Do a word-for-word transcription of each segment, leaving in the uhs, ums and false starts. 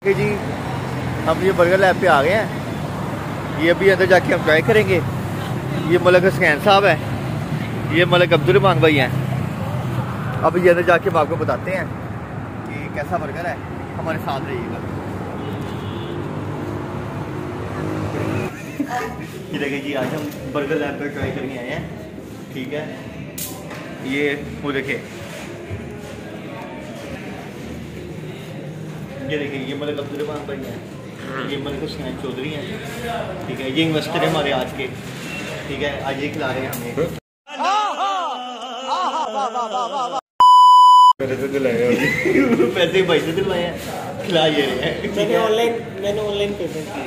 जी हम ये burger lab पे आ गए हैं। ये अभी अंदर जाके हम ट्राई करेंगे। ये मलिक हुसैन साहब है, ये मलिक अब्दुर्रहमान भाई हैं। अब ये अंदर जाके हम आपको बताते हैं कि कैसा बर्गर है। हमारे साथ रहिएगा। ये देखिए जी, आज हम बर्गर लैब पे ट्राई करने आए हैं। ठीक है, ये वो देखिए, ये देखिए, ये मलिक अब्दुर्रहमान भाई हैं, ये मलिक हुसैन चौधरी हैं। ठीक है, ये इन्वेस्टर है हमारे आज के। ठीक है, आज ये खिला रहे हैं हमें। पैसे भाई से दिलवाए हैं, खिला ये रहे हैं। मैंने ऑनलाइन मैंने ऑनलाइन पेमेंट की।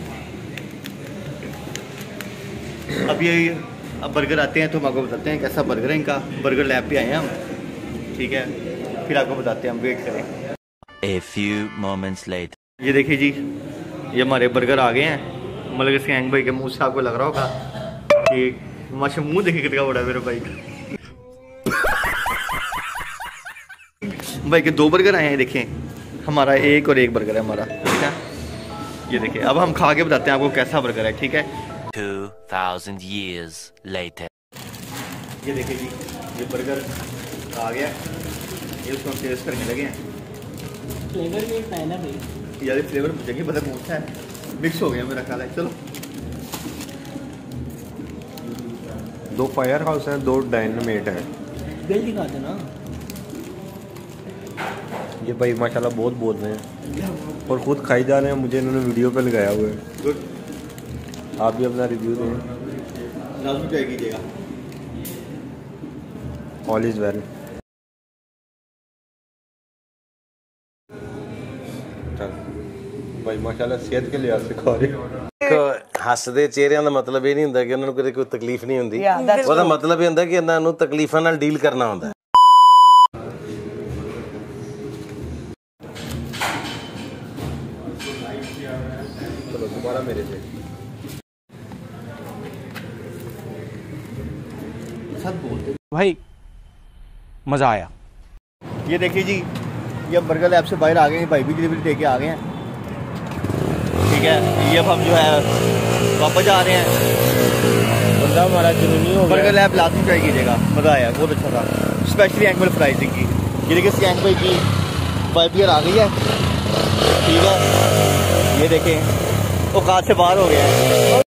अब ये अब बर्गर आते हैं तो हम आपको बताते हैं कैसा बर्गर है इनका। बर्गर लैब पे आए हैं हम। ठीक है, फिर आपको बताते हैं, हम वेट करें। A few moments later. ये देखिए जी, ये हमारे बर्गर आ गए हैं। मलिक हुसैन भाई के मुंह से आपको लग रहा होगा कि माशा मुंह देखिए कितना बड़ा है मेरे भाई का। भाई के दो बर्गर आए हैं, देखें, हमारा एक और एक बर्गर है हमारा। ठीक है, ये देखिए, अब हम खा के बताते हैं आपको कैसा बर्गर है। ठीक है, Two thousand years later. ये देखिए जी, ये बर्गर आ गया, ये उसको हम टेस्ट करने लगे हैं। फ्लेवर भी है ना भाई, यार ये फ्लेवर मुझे नहीं पता कौन सा है, मिक्स हो गया मेरा ख्याल है। चलो, दो फायर हाउस हैं, दो डायनामेट हैं। बिल दिखा दो ना। ये भाई माशाल्लाह बहुत बोल रहे हैं और खुद खाई जा रहे हैं। मुझे इन्होंने वीडियो पे लगाया हुआ है। गुड, आप भी अपना रिव्यू दें। लाजमी ट्राई कीजिएगा। All is well. भाई माशाल्लाह सेहत के लिहाज से खा रहे हो। ਹੱਸਦੇ ਚਿਹਰਿਆਂ ਦਾ ਮਤਲਬ ਇਹ ਨਹੀਂ ਹੁੰਦਾ ਕਿ ਉਹਨਾਂ ਨੂੰ ਕਦੇ ਕੋਈ ਤਕਲੀਫ ਨਹੀਂ ਹੁੰਦੀ। ਉਹਦਾ ਮਤਲਬ ਇਹ ਹੁੰਦਾ ਕਿ ਇਹਨਾਂ ਨੂੰ ਤਕਲੀਫਾਂ ਨਾਲ ਡੀਲ ਕਰਨਾ ਹੁੰਦਾ ਹੈ। चलो दोबारा मेरे से। भाई मज़ा आया। ये देखिए जी, ये हम बर्गर लैब से बाहर आ गए हैं। भाई भी डिलीवरी दे के आ गए हैं। ठीक है, ये अब हम जो है वापस जा रहे हैं। बंदा हमारा जुनूनी हो गया। बर्गर लैब लाजमी ट्राई कीजिएगा, मज़ा आया, बहुत अच्छा था। स्पेशली एनिमल फ्राइज की। ये देखिए, स्कैन भाई की वाइफ भी आ गई है। ठीक है, ये देखें, औकात से बाहर हो गया है।